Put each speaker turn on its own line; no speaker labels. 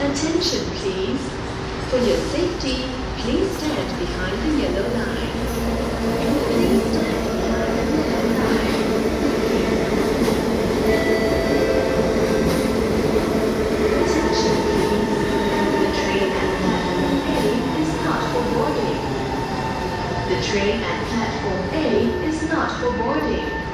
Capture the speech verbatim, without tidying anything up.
Attention please. For your safety, please stand behind the yellow lines. Please stand behind the yellow line. Attention please. The train at platform A is not for boarding. The train at platform A is not for boarding.